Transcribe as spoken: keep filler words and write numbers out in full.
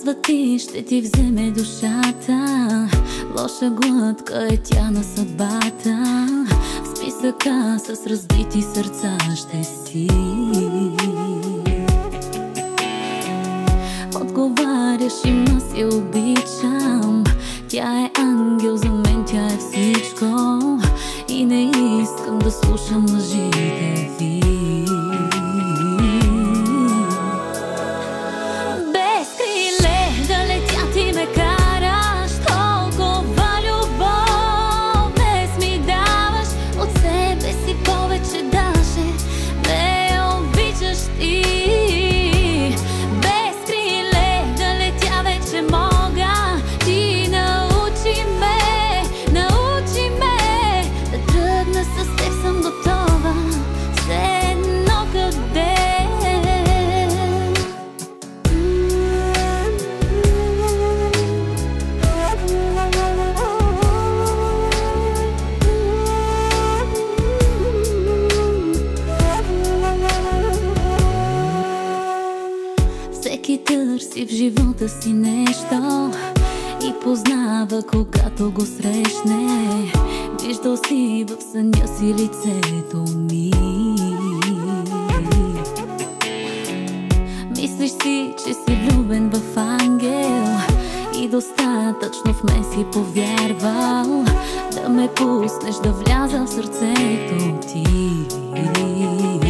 казва ти, ще ти вземе душата. Лоша глътка е тя на съдбата. В списъка с разбити сърца ще си. Отговаряш, има си обичам. Тя е ангел, за мен тя е всичко. И не искам да слушам лъжите ви. Без криле да летя ти ме караш. Толкова любов днес ми даваш. От себе си повече даже ме обичаш ти. Без криле да летя вече мога. Ти научи ме, научи ме да тръгна с теб, съм готова. Все едно къде. Всеки търси в живота си нещо и познава, когато го срещне. Виждал си в съня си лицето ми. Мислиш си, че си влюбен в ангел и достатъчно в мен си повярвал да ме пуснеш да вляза в сърцето ти.